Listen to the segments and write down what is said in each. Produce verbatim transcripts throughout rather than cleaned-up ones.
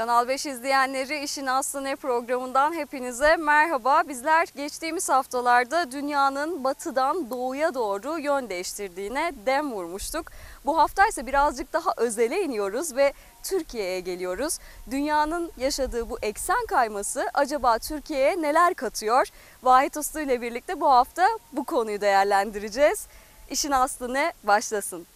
Kanal beş izleyenleri İşin Aslı Ne programından hepinize merhaba. Bizler geçtiğimiz haftalarda dünyanın batıdan doğuya doğru yön değiştirdiğine dem vurmuştuk. Bu hafta ise birazcık daha özele iniyoruz ve Türkiye'ye geliyoruz. Dünyanın yaşadığı bu eksen kayması acaba Türkiye'ye neler katıyor? Vahit Uslu ile birlikte bu hafta bu konuyu değerlendireceğiz. İşin Aslı Ne başlasın.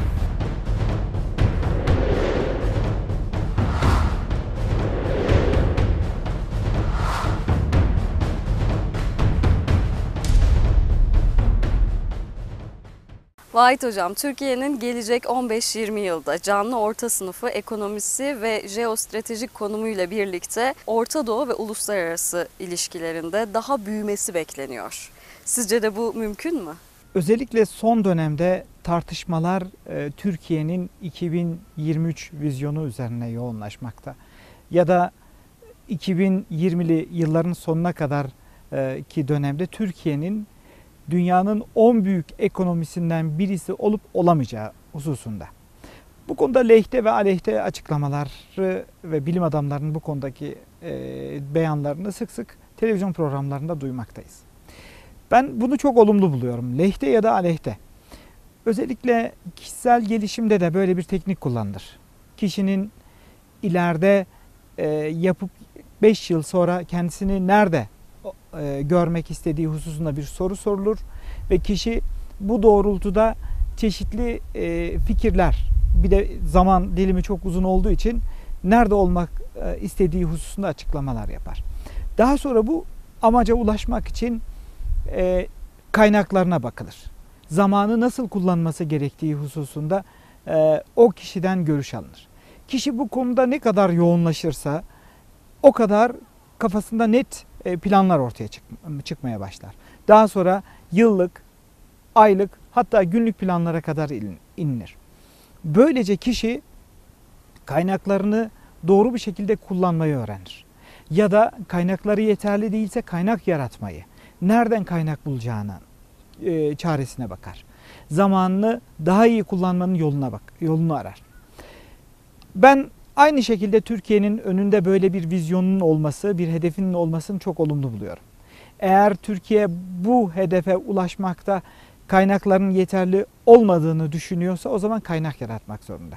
Vahit Hocam, Türkiye'nin gelecek on beş yirmi yılda canlı orta sınıfı ekonomisi ve jeostratejik konumuyla birlikte Orta Doğu ve uluslararası ilişkilerinde daha büyümesi bekleniyor. Sizce de bu mümkün mü? Özellikle son dönemde tartışmalar e, Türkiye'nin iki bin yirmi üç vizyonu üzerine yoğunlaşmakta. Ya da iki bin yirmili yılların sonuna kadar e, ki dönemde Türkiye'nin dünyanın on büyük ekonomisinden birisi olup olamayacağı hususunda. Bu konuda lehte ve aleyhte açıklamaları ve bilim adamlarının bu konudaki e, beyanlarını sık sık televizyon programlarında duymaktayız. Ben bunu çok olumlu buluyorum. Lehte ya da aleyhte. Özellikle kişisel gelişimde de böyle bir teknik kullanılır. Kişinin ileride e, yapıp beş yıl sonra kendisini nerede e, görmek istediği hususunda bir soru sorulur ve kişi bu doğrultuda çeşitli e, fikirler, bir de zaman dilimi çok uzun olduğu için nerede olmak e, istediği hususunda açıklamalar yapar. Daha sonra bu amaca ulaşmak için e, kaynaklarına bakılır. Zamanı nasıl kullanması gerektiği hususunda e, o kişiden görüş alınır. Kişi bu konuda ne kadar yoğunlaşırsa o kadar kafasında net planlar ortaya çık çıkmaya başlar. Daha sonra yıllık, aylık, hatta günlük planlara kadar inilir. Böylece kişi kaynaklarını doğru bir şekilde kullanmayı öğrenir. Ya da kaynakları yeterli değilse kaynak yaratmayı, nereden kaynak bulacağını e, çaresine bakar. Zamanını daha iyi kullanmanın yoluna bak, yolunu arar. Ben aynı şekilde Türkiye'nin önünde böyle bir vizyonun olması, bir hedefinin olmasını çok olumlu buluyorum. Eğer Türkiye bu hedefe ulaşmakta kaynakların yeterli olmadığını düşünüyorsa o zaman kaynak yaratmak zorunda.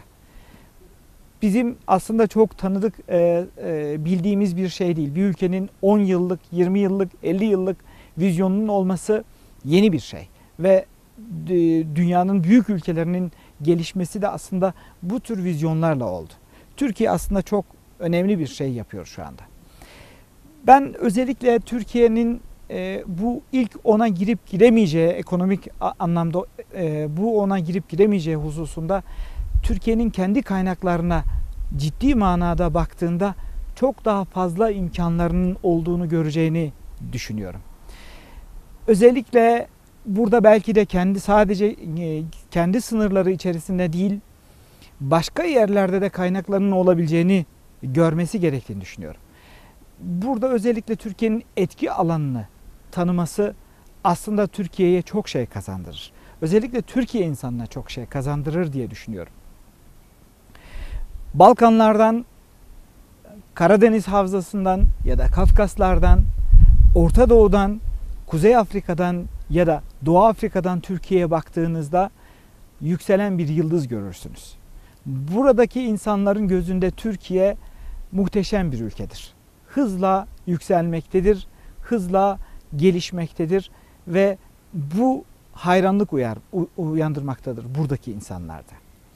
Bizim aslında çok tanıdık, e, e, bildiğimiz bir şey değil. Bir ülkenin on yıllık, yirmi yıllık, elli yıllık vizyonunun olması yeni bir şey. Ve e, dünyanın büyük ülkelerinin gelişmesi de aslında bu tür vizyonlarla oldu. Türkiye aslında çok önemli bir şey yapıyor şu anda. Ben özellikle Türkiye'nin e, bu ilk ona girip giremeyeceği, ekonomik anlamda e, bu ona girip giremeyeceği hususunda Türkiye'nin kendi kaynaklarına ciddi manada baktığında çok daha fazla imkanlarının olduğunu göreceğini düşünüyorum. Özellikle burada belki de kendi sadece e, kendi sınırları içerisinde değil, başka yerlerde de kaynaklarının olabileceğini görmesi gerektiğini düşünüyorum. Burada özellikle Türkiye'nin etki alanını tanıması aslında Türkiye'ye çok şey kazandırır. Özellikle Türkiye insanına çok şey kazandırır diye düşünüyorum. Balkanlardan, Karadeniz Havzası'ndan ya da Kafkaslardan, Orta Doğu'dan, Kuzey Afrika'dan ya da Doğu Afrika'dan Türkiye'ye baktığınızda yükselen bir yıldız görürsünüz. Buradaki insanların gözünde Türkiye muhteşem bir ülkedir. Hızla yükselmektedir, hızla gelişmektedir ve bu hayranlık uyar, uyandırmaktadır buradaki insanlarda.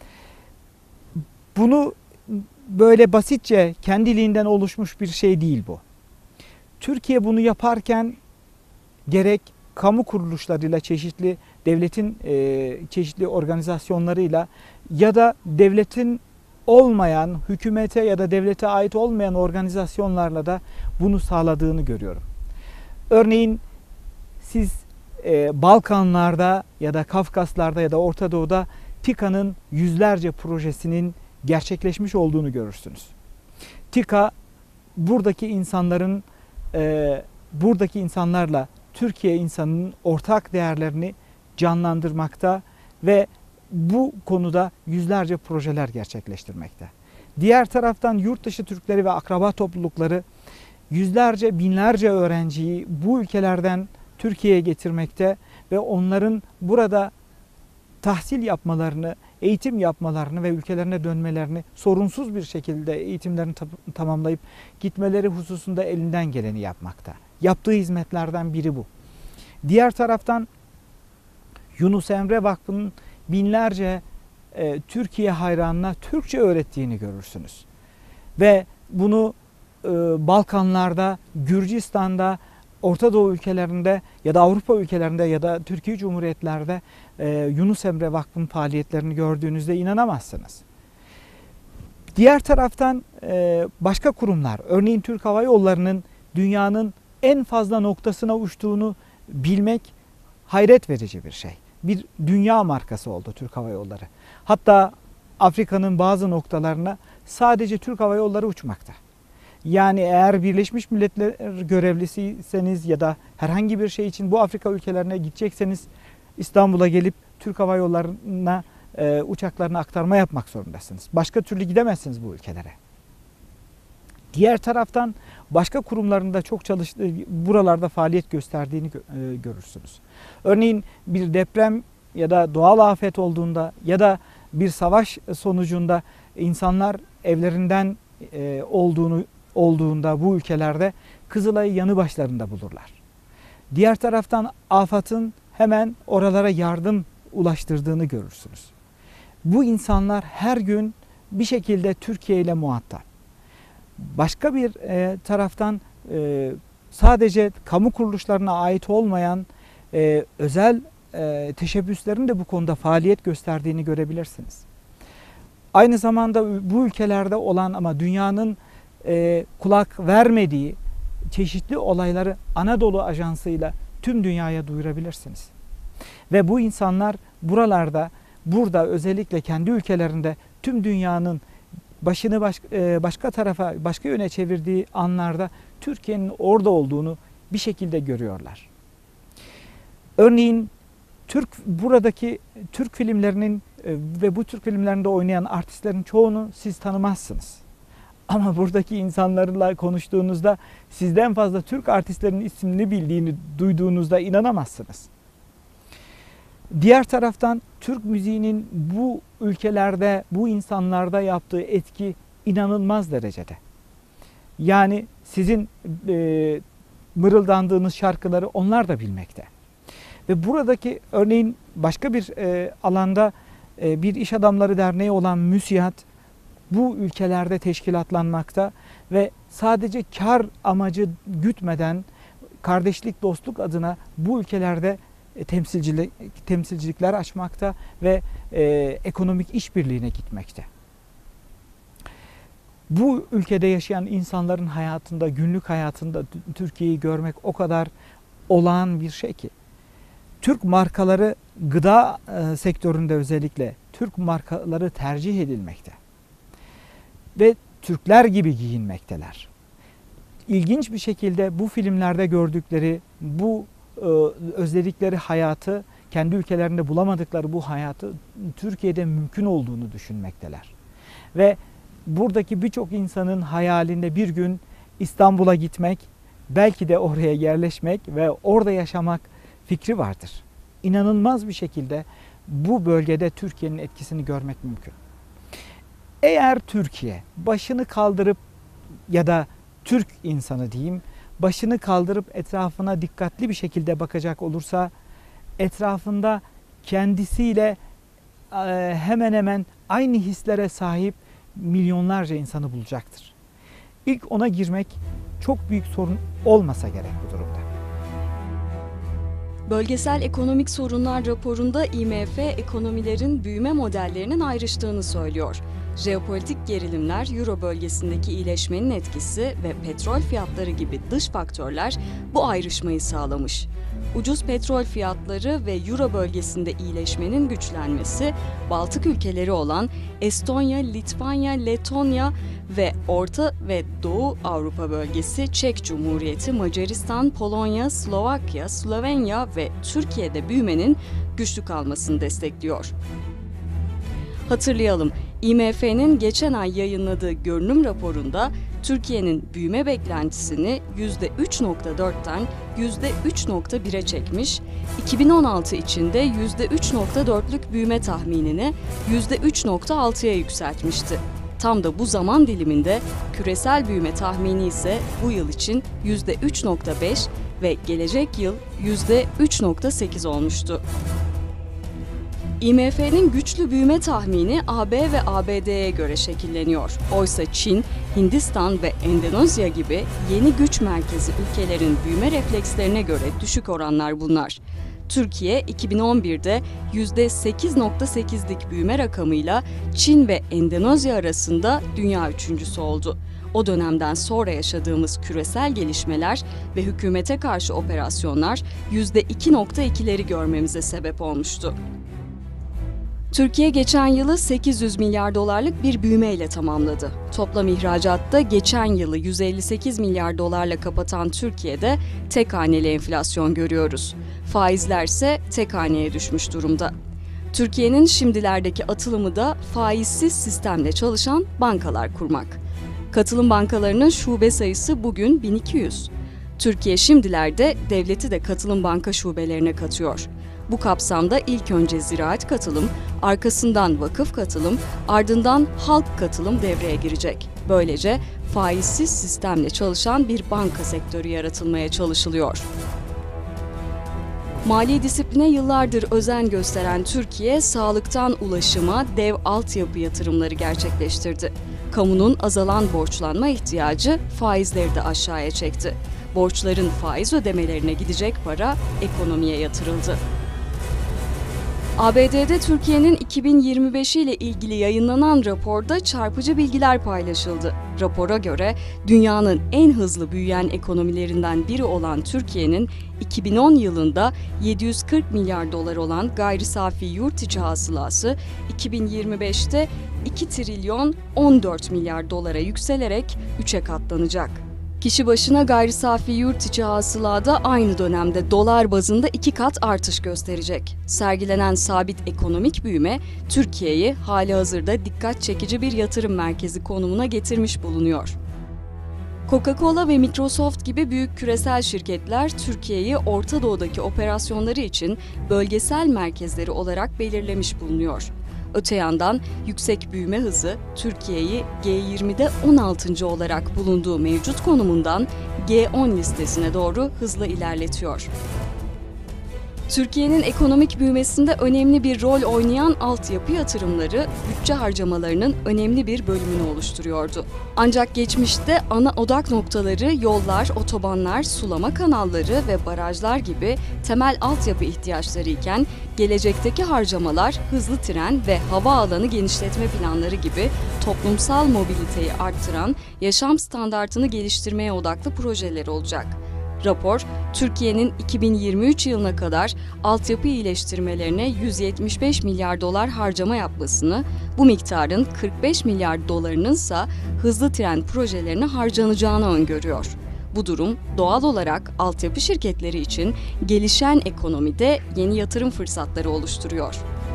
Bunu böyle basitçe kendiliğinden oluşmuş bir şey değil bu. Türkiye bunu yaparken gerek kamu kuruluşlarıyla, çeşitli devletin e, çeşitli organizasyonlarıyla ya da devletin olmayan, hükümete ya da devlete ait olmayan organizasyonlarla da bunu sağladığını görüyorum. Örneğin siz e, Balkanlarda ya da Kafkaslarda ya da Orta Doğu'da TİKA'nın yüzlerce projesinin gerçekleşmiş olduğunu görürsünüz. TİKA buradaki insanların e, buradaki insanlarla Türkiye insanının ortak değerlerini canlandırmakta ve bu konuda yüzlerce projeler gerçekleştirmekte. Diğer taraftan yurt dışı Türkleri ve akraba toplulukları yüzlerce, binlerce öğrenciyi bu ülkelerden Türkiye'ye getirmekte ve onların burada tahsil yapmalarını, eğitim yapmalarını ve ülkelerine dönmelerini, sorunsuz bir şekilde eğitimlerini tamamlayıp gitmeleri hususunda elinden geleni yapmakta. Yaptığı hizmetlerden biri bu. Diğer taraftan Yunus Emre Vakfı'nın binlerce e, Türkiye hayranına Türkçe öğrettiğini görürsünüz. Ve bunu e, Balkanlarda, Gürcistan'da, Orta Doğu ülkelerinde ya da Avrupa ülkelerinde ya da Türkiye Cumhuriyetlerde e, Yunus Emre Vakfı'nın faaliyetlerini gördüğünüzde inanamazsınız. Diğer taraftan e, başka kurumlar, örneğin Türk Hava Yolları'nın dünyanın en fazla noktasına uçtuğunu bilmek hayret verici bir şey. Bir dünya markası oldu Türk Hava Yolları. Hatta Afrika'nın bazı noktalarına sadece Türk Hava Yolları uçmakta. Yani eğer Birleşmiş Milletler görevlisiyseniz ya da herhangi bir şey için bu Afrika ülkelerine gidecekseniz İstanbul'a gelip Türk Hava Yolları'na e, uçaklarına aktarma yapmak zorundasınız. Başka türlü gidemezsiniz bu ülkelere. Diğer taraftan başka kurumlarında çok çalıştığı, buralarda faaliyet gösterdiğini e, görürsünüz. Örneğin bir deprem ya da doğal afet olduğunda ya da bir savaş sonucunda insanlar evlerinden e, olduğunu olduğunda bu ülkelerde Kızılay'ı yanı başlarında bulurlar. Diğer taraftan AFAD'ın hemen oralara yardım ulaştırdığını görürsünüz. Bu insanlar her gün bir şekilde Türkiye ile muhatap. Başka bir e, taraftan e, sadece kamu kuruluşlarına ait olmayan e, özel e, teşebbüslerin de bu konuda faaliyet gösterdiğini görebilirsiniz. Aynı zamanda bu ülkelerde olan ama dünyanın e, kulak vermediği çeşitli olayları Anadolu Ajansı'yla tüm dünyaya duyurabilirsiniz. Ve bu insanlar buralarda, burada özellikle kendi ülkelerinde tüm dünyanın başını baş, e, başka tarafa, başka yöne çevirdiği anlarda Türkiye'nin orada olduğunu bir şekilde görüyorlar. Örneğin Türk buradaki Türk filmlerinin e, ve bu Türk filmlerinde oynayan artistlerin çoğunu siz tanımazsınız. Ama buradaki insanlarla konuştuğunuzda sizden fazla Türk artistlerin ismini bildiğini duyduğunuzda inanamazsınız. Diğer taraftan Türk müziğinin bu ülkelerde, bu insanlarda yaptığı etki inanılmaz derecede. Yani sizin e, mırıldandığınız şarkıları onlar da bilmekte. Ve buradaki örneğin başka bir e, alanda e, bir iş adamları derneği olan MÜSİAD bu ülkelerde teşkilatlanmakta ve sadece kar amacı gütmeden kardeşlik, dostluk adına bu ülkelerde temsilcilik, temsilcilikler açmakta ve e, ekonomik işbirliğine gitmekte. Bu ülkede yaşayan insanların hayatında, günlük hayatında Türkiye'yi görmek o kadar olağan bir şey ki. Türk markaları gıda e, sektöründe özellikle Türk markaları tercih edilmekte. Ve Türkler gibi giyinmekteler. İlginç bir şekilde bu filmlerde gördükleri, bu e, özledikleri hayatı, kendi ülkelerinde bulamadıkları bu hayatı Türkiye'de mümkün olduğunu düşünmekteler. Ve buradaki birçok insanın hayalinde bir gün İstanbul'a gitmek, belki de oraya yerleşmek ve orada yaşamak fikri vardır. İnanılmaz bir şekilde bu bölgede Türkiye'nin etkisini görmek mümkün. Eğer Türkiye başını kaldırıp ya da Türk insanı diyeyim, başını kaldırıp etrafına dikkatli bir şekilde bakacak olursa etrafında kendisiyle hemen hemen aynı hislere sahip milyonlarca insanı bulacaktır. İlk ona girmek çok büyük sorun olmasa gerek bu durumda. Bölgesel ekonomik sorunlar raporunda I M F ekonomilerin büyüme modellerinin ayrıştığını söylüyor. Jeopolitik gerilimler, Euro bölgesindeki iyileşmenin etkisi ve petrol fiyatları gibi dış faktörler bu ayrışmayı sağlamış. Ucuz petrol fiyatları ve Euro bölgesinde iyileşmenin güçlenmesi, Baltık ülkeleri olan Estonya, Litvanya, Letonya ve Orta ve Doğu Avrupa bölgesi, Çek Cumhuriyeti, Macaristan, Polonya, Slovakya, Slovenya ve Türkiye'de büyümenin güçlü kalmasını destekliyor. Hatırlayalım, I M F'nin geçen ay yayınladığı görünüm raporunda Türkiye'nin büyüme beklentisini yüzde üç nokta dörtten yüzde üç nokta bire çekmiş, iki bin on altı için de yüzde üç nokta dörtlük büyüme tahminini yüzde üç nokta altıya yükseltmişti. Tam da bu zaman diliminde küresel büyüme tahmini ise bu yıl için yüzde üç nokta beş ve gelecek yıl yüzde üç nokta sekiz olmuştu. I M F'nin güçlü büyüme tahmini A B ve A B D'ye göre şekilleniyor. Oysa Çin, Hindistan ve Endonezya gibi yeni güç merkezi ülkelerin büyüme reflekslerine göre düşük oranlar bunlar. Türkiye iki bin on birde yüzde sekiz nokta sekizlik büyüme rakamıyla Çin ve Endonezya arasında dünya üçüncüsü oldu. O dönemden sonra yaşadığımız küresel gelişmeler ve hükümete karşı operasyonlar yüzde iki nokta ikileri görmemize sebep olmuştu. Türkiye geçen yılı sekiz yüz milyar dolarlık bir büyümeyle tamamladı. Toplam ihracatta geçen yılı yüz elli sekiz milyar dolarla kapatan Türkiye'de tek haneli enflasyon görüyoruz. Faizler ise tek haneye düşmüş durumda. Türkiye'nin şimdilerdeki atılımı da faizsiz sistemle çalışan bankalar kurmak. Katılım bankalarının şube sayısı bugün bin iki yüz. Türkiye şimdilerde devleti de katılım banka şubelerine katıyor. Bu kapsamda ilk önce ziraat katılım, arkasından vakıf katılım, ardından halk katılım devreye girecek. Böylece faizsiz sistemle çalışan bir banka sektörü yaratılmaya çalışılıyor. Mali disipline yıllardır özen gösteren Türkiye, sağlıktan ulaşıma dev altyapı yatırımları gerçekleştirdi. Kamunun azalan borçlanma ihtiyacı faizleri de aşağıya çekti. Borçların faiz ödemelerine gidecek para ekonomiye yatırıldı. A B D'de Türkiye'nin iki bin yirmi beş ile ilgili yayınlanan raporda çarpıcı bilgiler paylaşıldı. Rapora göre dünyanın en hızlı büyüyen ekonomilerinden biri olan Türkiye'nin iki bin on yılında yedi yüz kırk milyar dolar olan gayri safi yurt içi hasılası iki bin yirmi beşte iki trilyon on dört milyar dolara yükselerek üçe katlanacak. Kişi başına gayri safi yurt içi hasılada aynı dönemde dolar bazında iki kat artış gösterecek. Sergilenen sabit ekonomik büyüme, Türkiye'yi halihazırda dikkat çekici bir yatırım merkezi konumuna getirmiş bulunuyor. Coca-Cola ve Microsoft gibi büyük küresel şirketler Türkiye'yi Orta Doğu'daki operasyonları için bölgesel merkezleri olarak belirlemiş bulunuyor. Öte yandan yüksek büyüme hızı Türkiye'yi G yirmide on altıncı olarak bulunduğu mevcut konumundan G on listesine doğru hızla ilerletiyor. Türkiye'nin ekonomik büyümesinde önemli bir rol oynayan altyapı yatırımları bütçe harcamalarının önemli bir bölümünü oluşturuyordu. Ancak geçmişte ana odak noktaları yollar, otobanlar, sulama kanalları ve barajlar gibi temel altyapı ihtiyaçları iken gelecekteki harcamalar hızlı tren ve havaalanı genişletme planları gibi toplumsal mobiliteyi arttıran, yaşam standartını geliştirmeye odaklı projeler olacak. Rapor, Türkiye'nin iki bin yirmi üç yılına kadar altyapı iyileştirmelerine yüz yetmiş beş milyar dolar harcama yapmasını, bu miktarın kırk beş milyar dolarının ise hızlı tren projelerine harcanacağını öngörüyor. Bu durum doğal olarak altyapı şirketleri için gelişen ekonomide yeni yatırım fırsatları oluşturuyor.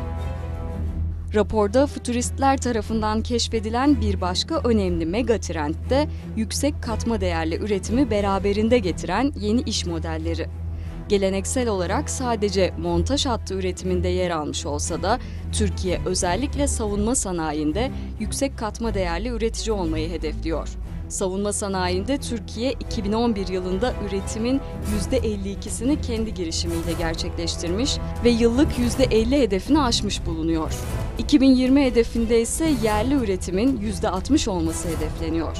Raporda fütüristler tarafından keşfedilen bir başka önemli mega trend de yüksek katma değerli üretimi beraberinde getiren yeni iş modelleri. Geleneksel olarak sadece montaj hattı üretiminde yer almış olsa da Türkiye özellikle savunma sanayinde yüksek katma değerli üretici olmayı hedefliyor. Savunma sanayinde Türkiye iki bin on bir yılında üretimin yüzde elli ikisini kendi girişimiyle gerçekleştirmiş ve yıllık yüzde elli hedefini aşmış bulunuyor. iki bin yirmi hedefinde ise yerli üretimin yüzde altmış olması hedefleniyor.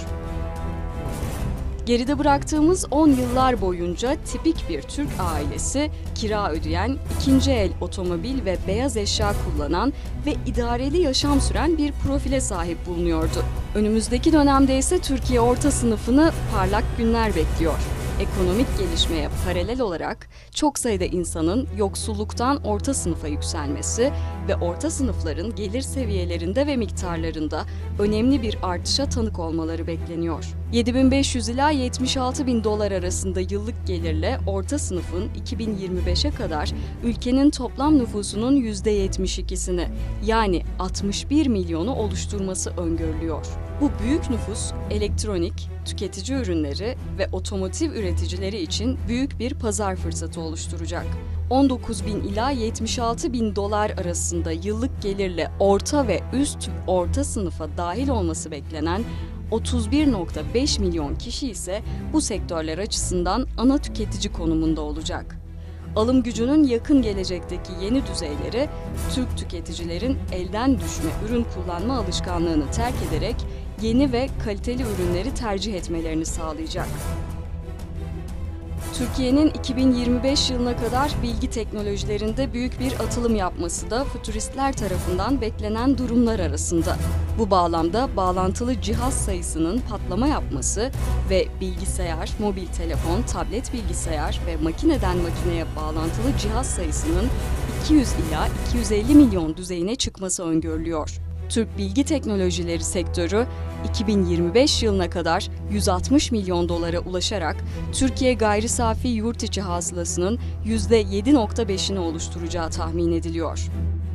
Geride bıraktığımız on yıllar boyunca tipik bir Türk ailesi, kira ödeyen, ikinci el otomobil ve beyaz eşya kullanan ve idareli yaşam süren bir profile sahip bulunuyordu. Önümüzdeki dönemde ise Türkiye orta sınıfını parlak günler bekliyor. Ekonomik gelişmeye paralel olarak çok sayıda insanın yoksulluktan orta sınıfa yükselmesi ve orta sınıfların gelir seviyelerinde ve miktarlarında önemli bir artışa tanık olmaları bekleniyor. yedi bin beş yüz ila yetmiş altı bin dolar arasında yıllık gelirle orta sınıfın iki bin yirmi beşe kadar ülkenin toplam nüfusunun yüzde yetmiş ikisini yani altmış bir milyonu oluşturması öngörülüyor. Bu büyük nüfus elektronik, tüketici ürünleri ve otomotiv üreticileri için büyük bir pazar fırsatı oluşturacak. on dokuz bin ila yetmiş altı bin dolar arasında yıllık gelirle orta ve üst orta sınıfa dahil olması beklenen otuz bir virgül beş milyon kişi ise bu sektörler açısından ana tüketici konumunda olacak. Alım gücünün yakın gelecekteki yeni düzeyleri, Türk tüketicilerin elden düşme ürün kullanma alışkanlığını terk ederek yeni ve kaliteli ürünleri tercih etmelerini sağlayacak. Türkiye'nin iki bin yirmi beş yılına kadar bilgi teknolojilerinde büyük bir atılım yapması da fütüristler tarafından beklenen durumlar arasında. Bu bağlamda bağlantılı cihaz sayısının patlama yapması ve bilgisayar, mobil telefon, tablet bilgisayar ve makineden makineye bağlantılı cihaz sayısının iki yüz ila iki yüz elli milyon düzeyine çıkması öngörülüyor. Türk bilgi teknolojileri sektörü iki bin yirmi beş yılına kadar yüz altmış milyon dolara ulaşarak Türkiye gayri safi yurt içi hasılasının yüzde yedi virgül beşini oluşturacağı tahmin ediliyor.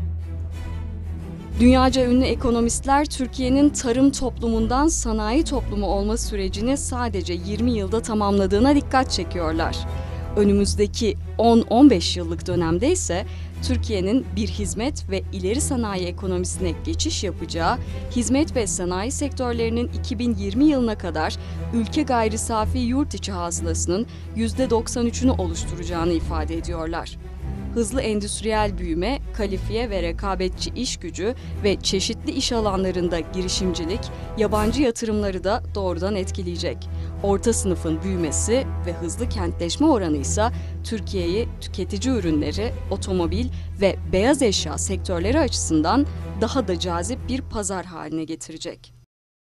Dünyaca ünlü ekonomistler Türkiye'nin tarım toplumundan sanayi toplumu olma sürecini sadece yirmi yılda tamamladığına dikkat çekiyorlar. Önümüzdeki on on beş yıllık dönemde ise Türkiye'nin bir hizmet ve ileri sanayi ekonomisine geçiş yapacağı, hizmet ve sanayi sektörlerinin iki bin yirmi yılına kadar ülke gayri safi yurt içi hasılasının yüzde doksan üçünü oluşturacağını ifade ediyorlar. Hızlı endüstriyel büyüme, kalifiye ve rekabetçi iş gücü ve çeşitli iş alanlarında girişimcilik, yabancı yatırımları da doğrudan etkileyecek. Orta sınıfın büyümesi ve hızlı kentleşme oranı ise Türkiye'yi tüketici ürünleri, otomobil ve beyaz eşya sektörleri açısından daha da cazip bir pazar haline getirecek.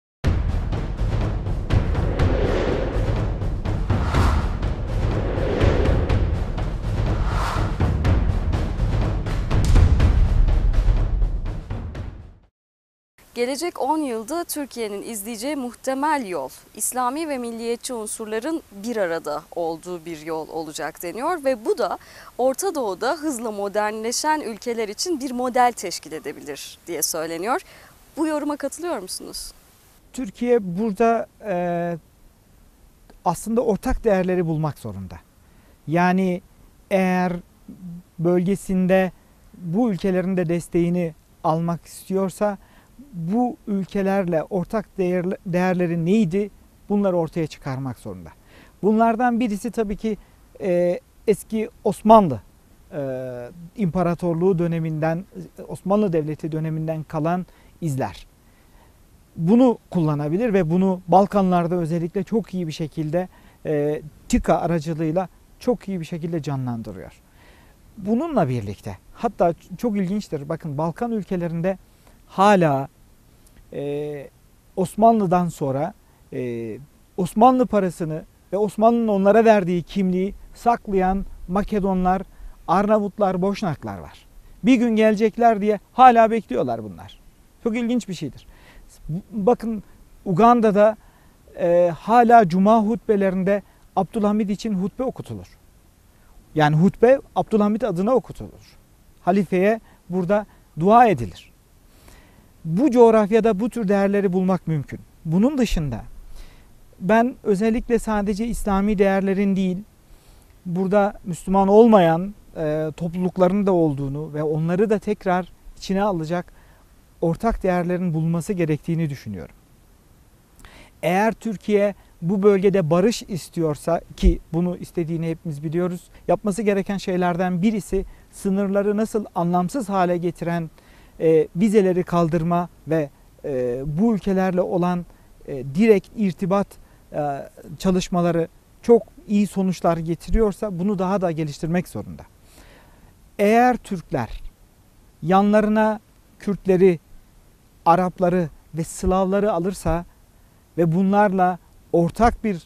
Gelecek on yılda Türkiye'nin izleyeceği muhtemel yol, İslami ve milliyetçi unsurların bir arada olduğu bir yol olacak deniyor ve bu da Orta Doğu'da hızla modernleşen ülkeler için bir model teşkil edebilir diye söyleniyor. Bu yoruma katılıyor musunuz? Türkiye burada e, aslında ortak değerleri bulmak zorunda. Yani eğer bölgesinde bu ülkelerin de desteğini almak istiyorsa bu ülkelerle ortak değer, değerleri neydi? Bunları ortaya çıkarmak zorunda. Bunlardan birisi tabii ki e, eski Osmanlı e, İmparatorluğu döneminden, Osmanlı Devleti döneminden kalan izler. Bunu kullanabilir ve bunu Balkanlarda özellikle çok iyi bir şekilde e, TİKA aracılığıyla çok iyi bir şekilde canlandırıyor. Bununla birlikte hatta çok ilginçtir. Bakın Balkan ülkelerinde hala Ee, Osmanlı'dan sonra e, Osmanlı parasını ve Osmanlı'nın onlara verdiği kimliği saklayan Makedonlar, Arnavutlar, Boşnaklar var. Bir gün gelecekler diye hala bekliyorlar bunlar. Çok ilginç bir şeydir. Bakın Uganda'da e, hala cuma hutbelerinde Abdülhamid için hutbe okutulur. Yani hutbe Abdülhamid adına okutulur. Halifeye burada dua edilir. Bu coğrafyada bu tür değerleri bulmak mümkün. Bunun dışında ben özellikle sadece İslami değerlerin değil, burada Müslüman olmayan e, toplulukların da olduğunu ve onları da tekrar içine alacak ortak değerlerin bulunması gerektiğini düşünüyorum. Eğer Türkiye bu bölgede barış istiyorsa, ki bunu istediğini hepimiz biliyoruz, yapması gereken şeylerden birisi sınırları nasıl anlamsız hale getiren E, vizeleri kaldırma ve e, bu ülkelerle olan e, direkt irtibat e, çalışmaları çok iyi sonuçlar getiriyorsa bunu daha da geliştirmek zorunda. Eğer Türkler yanlarına Kürtleri, Arapları ve Slavları alırsa ve bunlarla ortak bir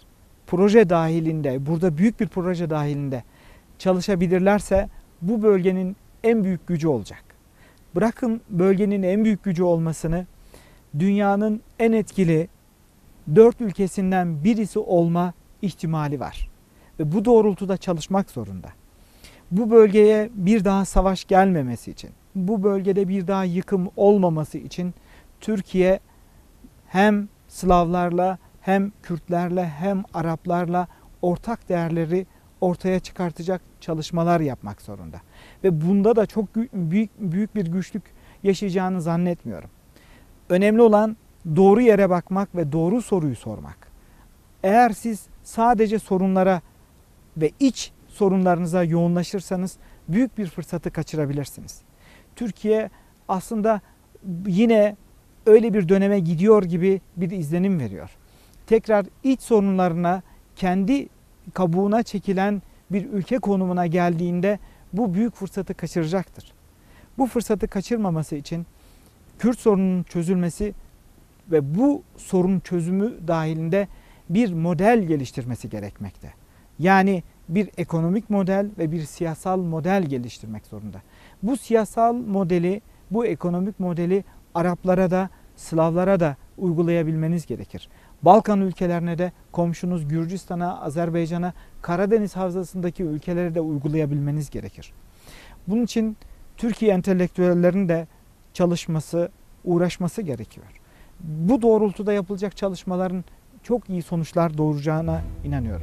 proje dahilinde, burada büyük bir proje dahilinde çalışabilirlerse bu bölgenin en büyük gücü olacak. Bırakın bölgenin en büyük gücü olmasını, dünyanın en etkili dört ülkesinden birisi olma ihtimali var. Ve bu doğrultuda çalışmak zorunda. Bu bölgeye bir daha savaş gelmemesi için, bu bölgede bir daha yıkım olmaması için Türkiye hem Slavlarla hem Kürtlerle hem Araplarla ortak değerleri ortaya çıkartacak çalışmalar yapmak zorunda. Ve bunda da çok büyük, büyük bir güçlük yaşayacağını zannetmiyorum. Önemli olan doğru yere bakmak ve doğru soruyu sormak. Eğer siz sadece sorunlara ve iç sorunlarınıza yoğunlaşırsanız büyük bir fırsatı kaçırabilirsiniz. Türkiye aslında yine öyle bir döneme gidiyor gibi bir izlenim veriyor. Tekrar iç sorunlarına, kendi kabuğuna çekilen bir ülke konumuna geldiğinde bu büyük fırsatı kaçıracaktır. Bu fırsatı kaçırmaması için Kürt sorununun çözülmesi ve bu sorun çözümü dahilinde bir model geliştirmesi gerekmekte. Yani bir ekonomik model ve bir siyasal model geliştirmek zorunda. Bu siyasal modeli, bu ekonomik modeli Araplara da, Slavlara da uygulayabilmeniz gerekir. Balkan ülkelerine de, komşunuz Gürcistan'a, Azerbaycan'a, Karadeniz Havzası'ndaki ülkelere de uygulayabilmeniz gerekir. Bunun için Türkiye entelektüellerinin de çalışması, uğraşması gerekiyor. Bu doğrultuda yapılacak çalışmaların çok iyi sonuçlar doğuracağına inanıyorum.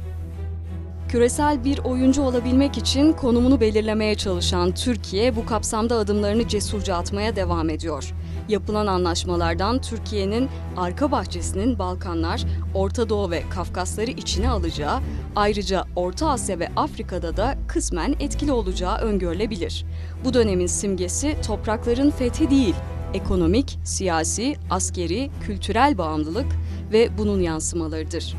Küresel bir oyuncu olabilmek için konumunu belirlemeye çalışan Türkiye bu kapsamda adımlarını cesurca atmaya devam ediyor. Yapılan anlaşmalardan Türkiye'nin arka bahçesinin Balkanlar, Orta Doğu ve Kafkasları içine alacağı, ayrıca Orta Asya ve Afrika'da da kısmen etkili olacağı öngörülebilir. Bu dönemin simgesi toprakların fethi değil, ekonomik, siyasi, askeri, kültürel bağımlılık ve bunun yansımalarıdır.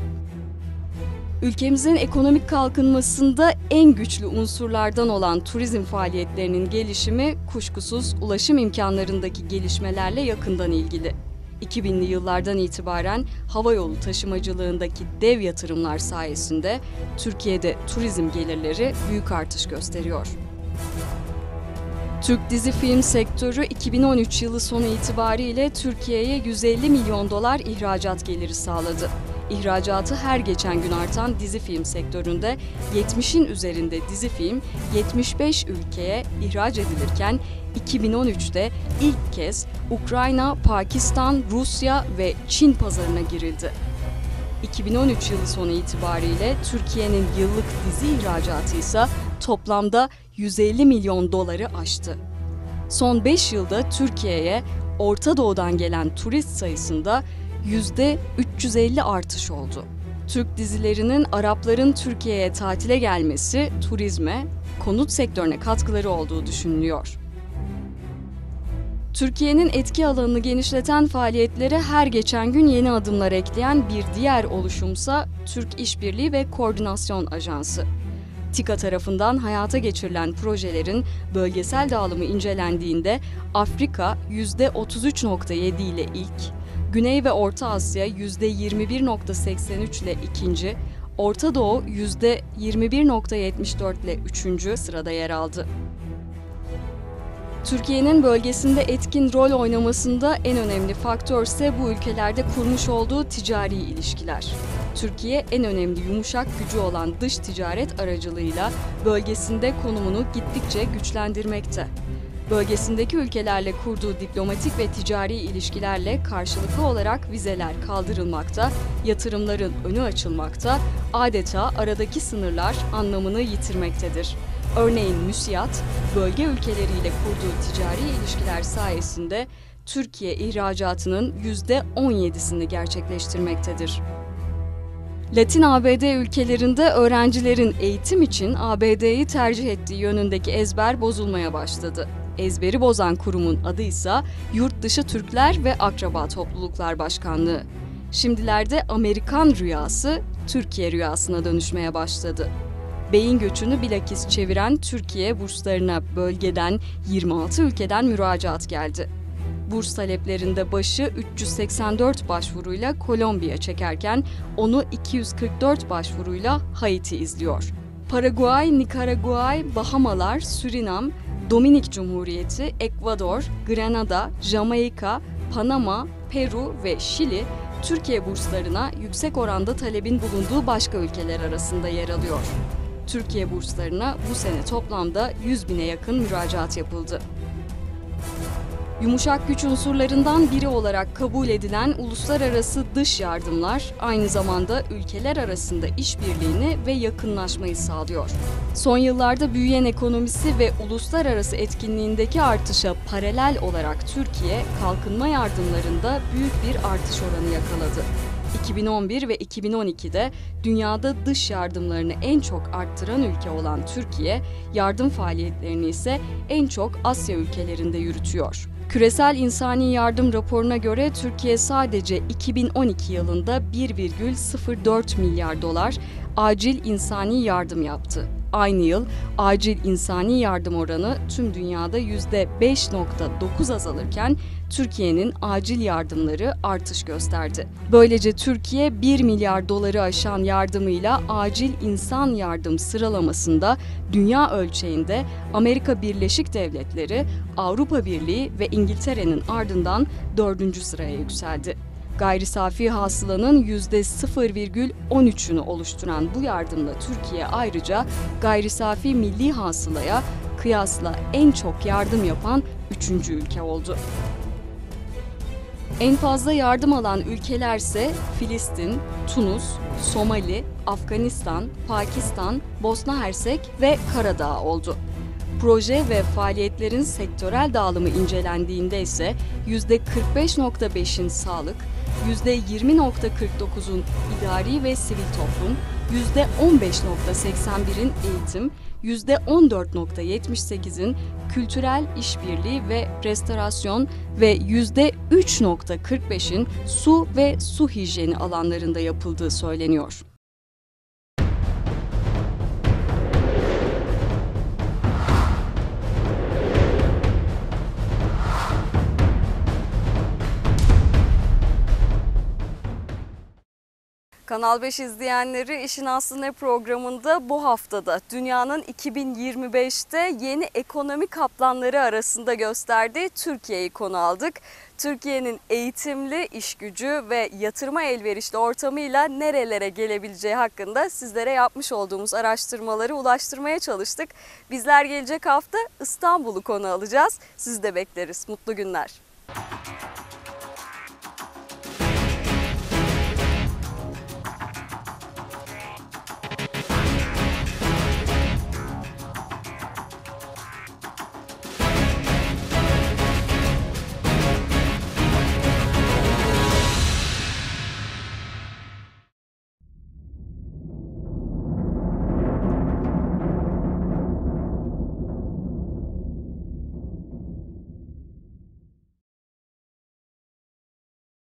Ülkemizin ekonomik kalkınmasında en güçlü unsurlardan olan turizm faaliyetlerinin gelişimi kuşkusuz ulaşım imkanlarındaki gelişmelerle yakından ilgili. iki binli yıllardan itibaren havayolu taşımacılığındaki dev yatırımlar sayesinde Türkiye'de turizm gelirleri büyük artış gösteriyor. Türk dizi film sektörü iki bin on üç yılı sonu itibariyle Türkiye'ye yüz elli milyon dolar ihracat geliri sağladı. İhracatı her geçen gün artan dizi film sektöründe yetmişin üzerinde dizi film yetmiş beş ülkeye ihraç edilirken iki bin on üçte ilk kez Ukrayna, Pakistan, Rusya ve Çin pazarına girildi. iki bin on üç yılı sonu itibariyle Türkiye'nin yıllık dizi ihracatı ise toplamda yüz elli milyon doları aştı. Son beş yılda Türkiye'ye Orta Doğu'dan gelen turist sayısında yüzde üç yüz elli artış oldu. Türk dizilerinin Arapların Türkiye'ye tatile gelmesi, turizme, konut sektörüne katkıları olduğu düşünülüyor. Türkiye'nin etki alanını genişleten faaliyetlere her geçen gün yeni adımlar ekleyen bir diğer oluşumsa Türk İşbirliği ve Koordinasyon Ajansı. TİKA tarafından hayata geçirilen projelerin bölgesel dağılımı incelendiğinde Afrika yüzde otuz üç virgül yedi ile ilk, Güney ve Orta Asya yüzde yirmi bir virgül seksen üç ile ikinci, Orta Doğu yüzde yirmi bir virgül yetmiş dört ile üçüncü sırada yer aldı. Türkiye'nin bölgesinde etkin rol oynamasında en önemli faktör ise bu ülkelerde kurmuş olduğu ticari ilişkiler. Türkiye en önemli yumuşak gücü olan dış ticaret aracılığıyla bölgesinde konumunu gittikçe güçlendirmekte. Bölgesindeki ülkelerle kurduğu diplomatik ve ticari ilişkilerle karşılıklı olarak vizeler kaldırılmakta, yatırımların önü açılmakta, adeta aradaki sınırlar anlamını yitirmektedir. Örneğin müsiat, bölge ülkeleriyle kurduğu ticari ilişkiler sayesinde Türkiye ihracatının yüzde on yedisini gerçekleştirmektedir. Latin A B D ülkelerinde öğrencilerin eğitim için A B D'yi tercih ettiği yönündeki ezber bozulmaya başladı. Ezberi bozan kurumun adı ise Yurt Dışı Türkler ve Akraba Topluluklar Başkanlığı. Şimdilerde Amerikan rüyası Türkiye rüyasına dönüşmeye başladı. Beyin göçünü bilakis çeviren Türkiye burslarına bölgeden yirmi altı ülkeden müracaat geldi. Burs taleplerinde başı üç yüz seksen dört başvuruyla Kolombiya çekerken onu iki yüz kırk dört başvuruyla Haiti izliyor. Paraguay, Nikaragua, Bahamalar, Surinam, Dominik Cumhuriyeti, Ekvador, Grenada, Jamaika, Panama, Peru ve Şili, Türkiye burslarına yüksek oranda talebin bulunduğu başka ülkeler arasında yer alıyor. Türkiye burslarına bu sene toplamda yüz bine yakın müracaat yapıldı. Yumuşak güç unsurlarından biri olarak kabul edilen uluslararası dış yardımlar aynı zamanda ülkeler arasında işbirliğini ve yakınlaşmayı sağlıyor. Son yıllarda büyüyen ekonomisi ve uluslararası etkinliğindeki artışa paralel olarak Türkiye, kalkınma yardımlarında büyük bir artış oranı yakaladı. iki bin on bir ve iki bin on iki'de dünyada dış yardımlarını en çok arttıran ülke olan Türkiye, yardım faaliyetlerini ise en çok Asya ülkelerinde yürütüyor. Küresel İnsani Yardım raporuna göre Türkiye sadece iki bin on iki yılında bir virgül sıfır dört milyar dolar acil insani yardım yaptı. Aynı yıl acil insani yardım oranı tüm dünyada yüzde beş nokta dokuz azalırken Türkiye'nin acil yardımları artış gösterdi. Böylece Türkiye bir milyar doları aşan yardımıyla acil insan yardım sıralamasında dünya ölçeğinde Amerika Birleşik Devletleri, Avrupa Birliği ve İngiltere'nin ardından dördüncü sıraya yükseldi. Gayri safi hasılanın yüzde sıfır virgül on üç'ünü oluşturan bu yardımla Türkiye ayrıca gayri safi milli hasılaya kıyasla en çok yardım yapan üçüncü ülke oldu. En fazla yardım alan ülkelerse Filistin, Tunus, Somali, Afganistan, Pakistan, Bosna Hersek ve Karadağ oldu. Proje ve faaliyetlerin sektörel dağılımı incelendiğinde ise yüzde kırk beş nokta beş'in sağlık, yüzde yirmi nokta kırk dokuz'un idari ve sivil toplum, yüzde on beş nokta seksen bir'in eğitim, yüzde on dört nokta yetmiş sekiz'in kültürel işbirliği ve restorasyon ve yüzde üç nokta kırk beş'in su ve su hijyeni alanlarında yapıldığı söyleniyor. Kanal beş izleyenleri İşin Aslı Ne programında bu haftada dünyanın iki bin yirmi beş'te yeni ekonomi kaplanları arasında gösterdiği Türkiye'yi konu aldık. Türkiye'nin eğitimli, iş gücü ve yatırıma elverişli ortamıyla nerelere gelebileceği hakkında sizlere yapmış olduğumuz araştırmaları ulaştırmaya çalıştık. Bizler gelecek hafta İstanbul'u konu alacağız. Sizi de bekleriz. Mutlu günler.